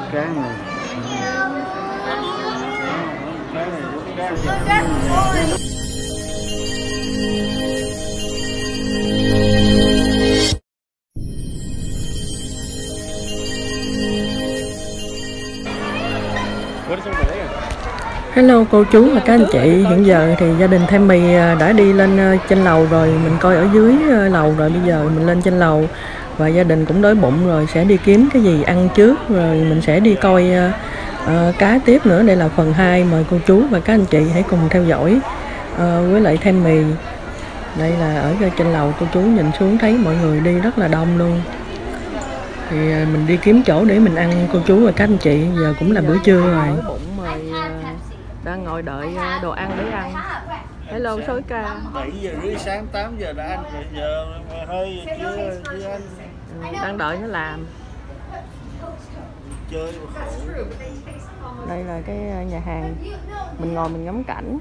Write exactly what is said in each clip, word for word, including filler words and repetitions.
Cá này. Cá này, cá này. Hello cô chú và các anh chị, hiện giờ thì gia đình Thêm Mì đã đi lên trên lầu rồi, mình coi ở dưới lầu rồi, bây giờ mình lên trên lầu và gia đình cũng đói bụng rồi, sẽ đi kiếm cái gì ăn trước rồi mình sẽ đi coi uh, cá tiếp nữa. Đây là phần hai, mời cô chú và các anh chị hãy cùng theo dõi uh, với lại Thêm Mì. Đây là ở trên lầu, cô chú nhìn xuống thấy mọi người đi rất là đông luôn. Thì uh, mình đi kiếm chỗ để mình ăn cô chú và các anh chị, giờ cũng là bữa trưa rồi. Đang ngồi đợi đồ ăn để ăn. Hello Sói Ca. bảy giờ rưỡi sáng, tám giờ đã ăn rồi, giờ hơi chưa chưa ăn. Ừ, đang đợi nó làm. Chơi đây là cái nhà hàng, mình ngồi mình ngắm cảnh.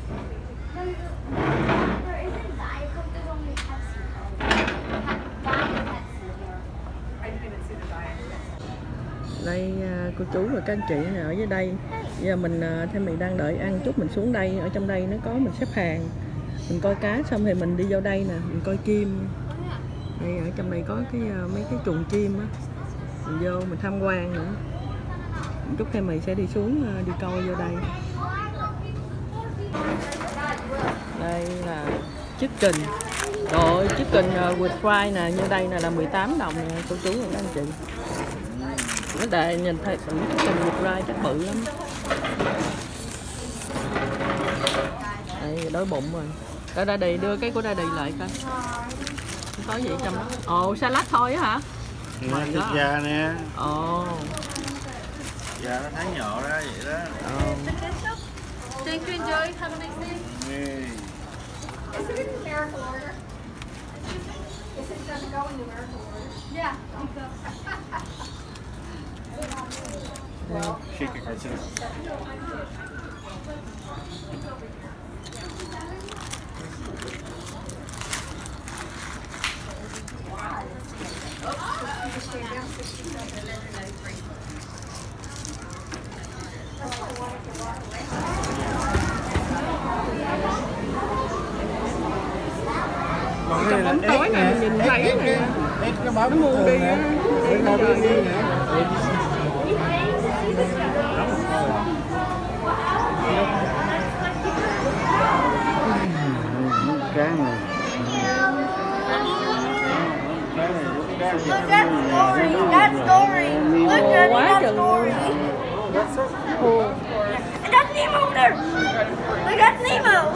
Đây cô chú và các anh chị ở dưới đây. Giờ mình Thêm Mì đang đợi ăn chút, mình xuống đây, ở trong đây nó có mình xếp hàng, mình coi cá xong thì mình đi vô đây nè, mình coi chim. Đây ở trong đây có cái mấy cái chuồng chim á, mình vô mình tham quan nữa. Chút Thêm Mì sẽ đi xuống đi coi vô đây. Đây là chicken. Trời ơi, chicken with fry nè, như đây nè là mười tám đồng nè cô chú và các anh chị. Nó đại nhìn thấy chicken with fry chắc bự lắm. Đây, đói bụng rồi. Để ra đi đưa cái của ra đi lại coi. Không có gì trong đó. Ồ, salad thôi á hả? Mày thịt gà nè. Ồ. Gà nó thái nhỏ ra vậy đó. Ồ. Thank you, enjoy. Have a nice day. Yeah. Is it in numerical order? Is it doesn't go in numerical order? Yeah. Well, shake your cards in. Trong bóng tối này mình nhìn thấy nè, nó mù đi á. Cá này. Look at Story. That's Story. Look at that Story. Cool. That's Nemo over there. Look at Nemo.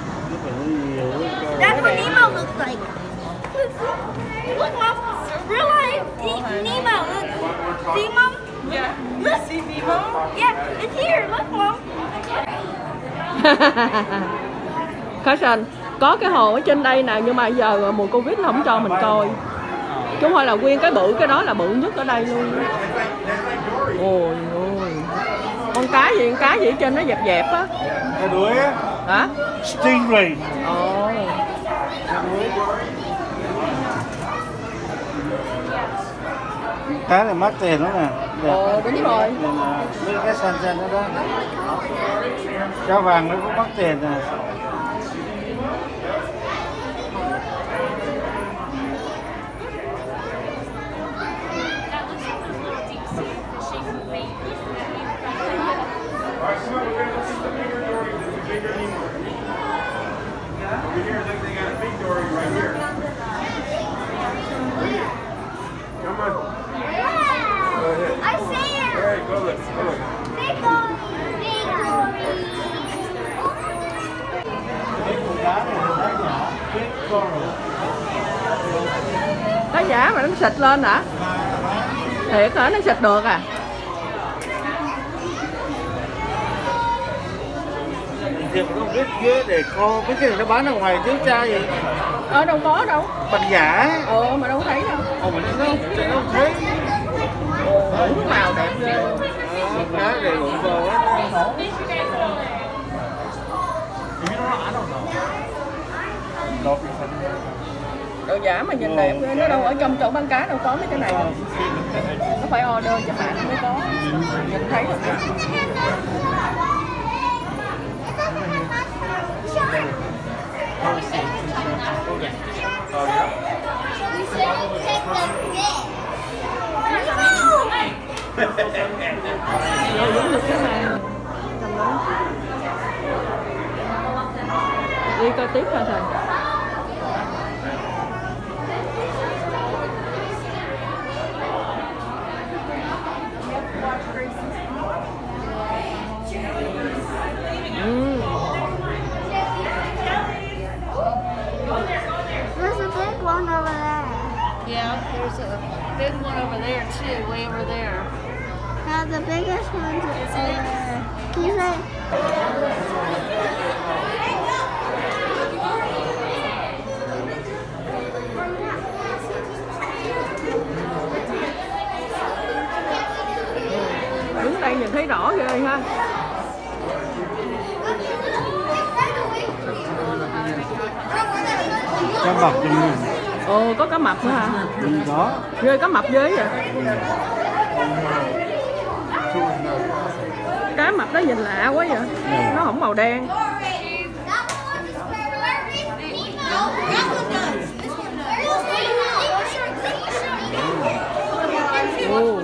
That's what Nemo looks like. Look, Mom. Real life Nemo. Look. See, Mom? Yeah. Look. See Nemo? Yeah, it's here. Look, Mom. Carson, có cái hồ ở trên đây nè, nhưng mà giờ mùa Covid là không cho mình coi. Chứ không phải là nguyên cái bự, cái đó là bự nhất ở đây luôn. Ôi ôi. Con cá gì, con cá gì ở trên nó dẹp dẹp á. Cá đuối á. Hả? Stingray. Ồ. Cá này mắc tiền lắm nè. Ồ đúng rồi. Mấy cái xanh xanh đó đó. Cá vàng nó cũng mắc tiền nè. I see it. Big Dory. Big Dory. Cá giả mà nó xịt lên hả? Thiệt hả? Nó xịt được à? Thì không biết ghế để co mấy cái này nó bán ở ngoài chứ cha gì? Ờ đâu có đâu. Bằng giả. Ờ mà đâu thấy đâu. Ồ mà nó không thấy. Ồ, đúng màu đẹp ghê. Cá để bụng bò á. Đồ giả mà nhìn đẹp ghê, nó đâu ở trong chỗ bán cá đâu có mấy cái này đâu. Nó phải order cho bạn mới có nhìn thấy được. Rồi giống như cái này trong đó. Đi coi tiếp hả thầy? Mm. There's a big one over there. Yeah, there's a big one over there too, way over there. Now the biggest one's over there. Can you say? Đứng đây nhìn thấy rõ ghê ha. Cá mập trong mình. Ồ, có cá mập nữa hả? Đó. Ghê, cá mập ghê vậy. Cá mập đó nhìn lạ quá vậy. Nó không màu đen. Ồ.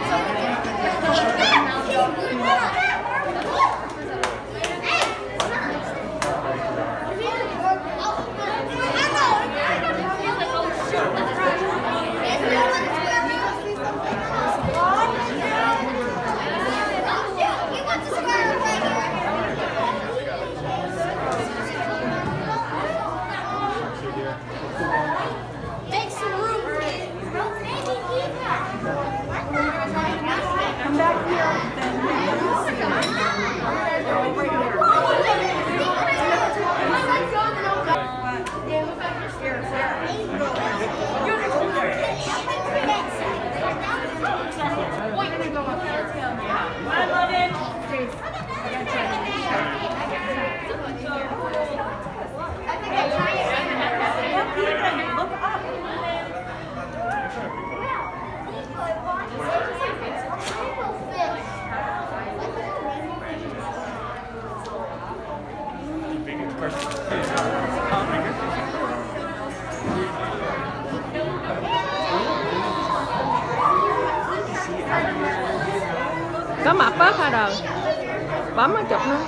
Cá mập á Kha Đời, bấm nó chụp nó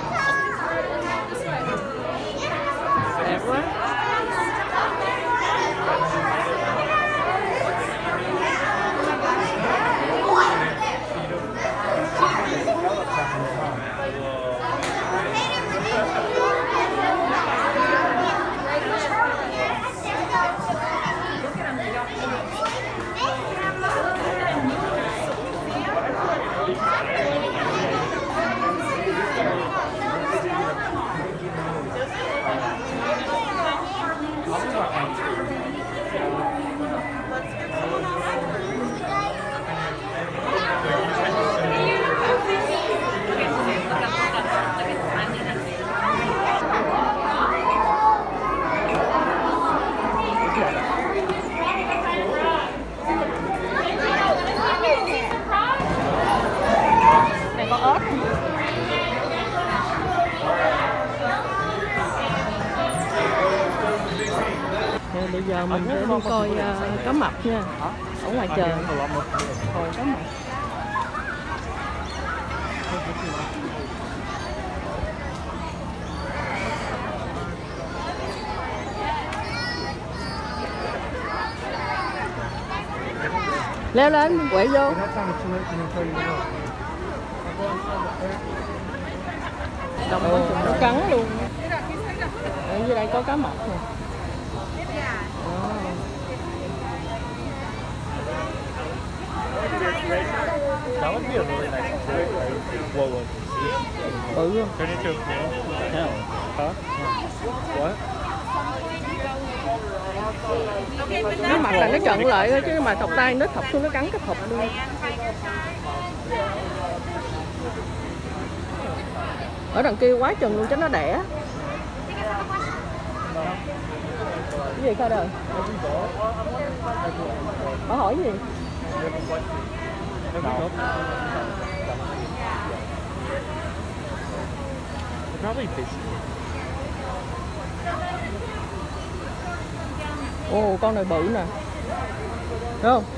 đẹp quá. Bây giờ mình sẽ đi coi uh, cá mập nha, ở ngoài trời. Hồi cá mập. Leo lên, quậy vô. Đồng có chừng nó cắn luôn. Ở dưới đây có cá mập nè. That would be a really nice whoa, whoa. Bự luôn. Turn into a pool. No. Huh? What? Nó mặt là nó trợn lại thôi chứ mà thọc tay nó thọc xuống nó cắn cái thọc luôn. Ở đằng kia quá chừng luôn chứ nó đẻ. Cái gì Kha Đời? Bà hỏi gì? Probably fish. Ồ, con này bự nè. Đúng không?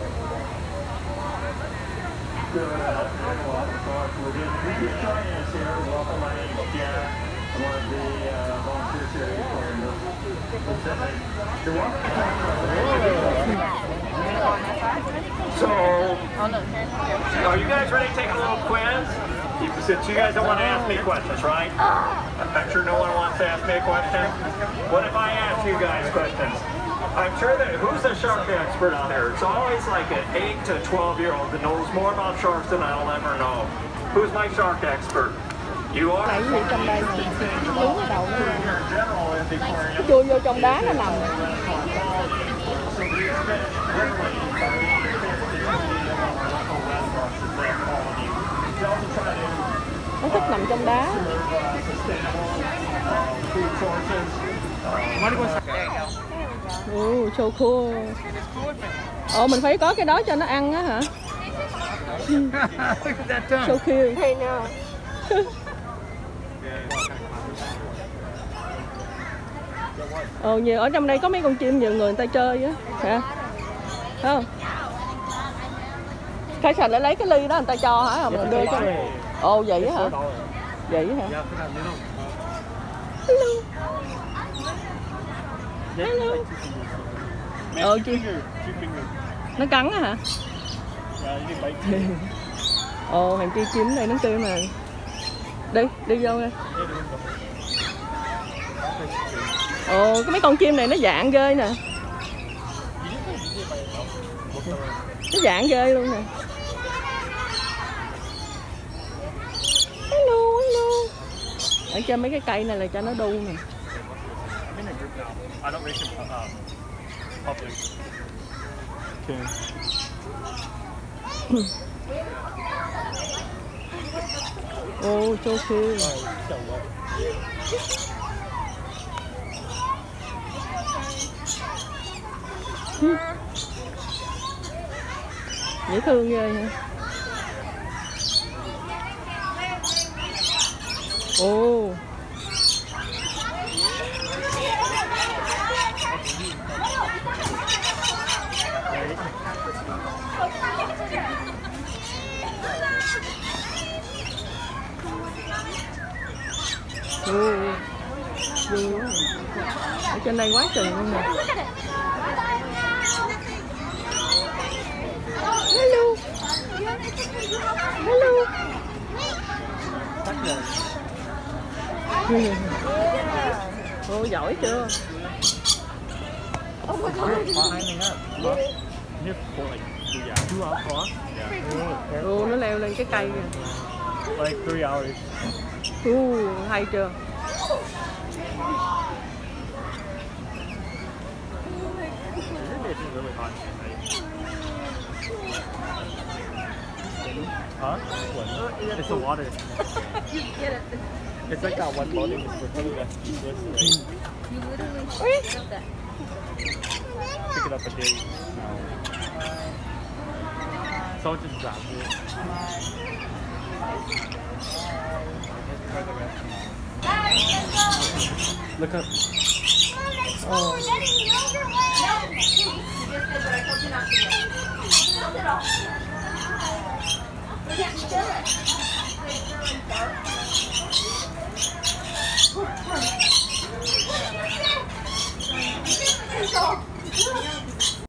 So, are you guys ready to take a little quiz? Since you guys don't want to ask me questions, right? I'm sure no one wants to ask me a question. What if I ask you guys questions? I'm sure that, who's the shark expert on here? It's always like an eight to twelve year old that knows more about sharks than I'll ever know. Who's my shark expert? You are? Cái gì trong đây nè, lún ở đầu nó nó chui vô trong đá nó nằm. Nó thích nằm trong đá. Ồ, so cool. Ồ, mình phải có cái đó cho nó ăn á hả? So cool. I know. Ồ, nhiều ở trong đây có mấy con chim nhiều người người ta chơi á, hả? Thấy không? Khai sạch lại lấy cái ly đó người ta cho hả? Không mình đưa cho. Ồ, vậy á hả? Vậy á hả? Hello. Hello. Ờ, chim. Nó cắn á hả? Ồ, hàng chi chim đây nó kêu mà. Đi, đi vô đây. Ồ, cái mấy con chim này nó dạng ghê nè. Nó dạng ghê luôn nè. Hello, hello. Ở trên mấy cái cây này là cho nó đu nè. Ồ, so cool. Dễ thương ghê hả? Ồ. Ồ. Ồ. Ở trên đây quá trời luôn nè. Hello. Hello. Ồ, giỏi chưa? Ồ, nó leo lên cái cây kìa. Like three hours. Ồ, hay chưa? Really hot. Huh? What? It's the water. It's like that one morning is for that. You literally pick up that. Pick it up a day. So just drop it. Look up. Oh. Daddy, no, you're right. No, you just did what I told you not to do. Not at all. We can't do it.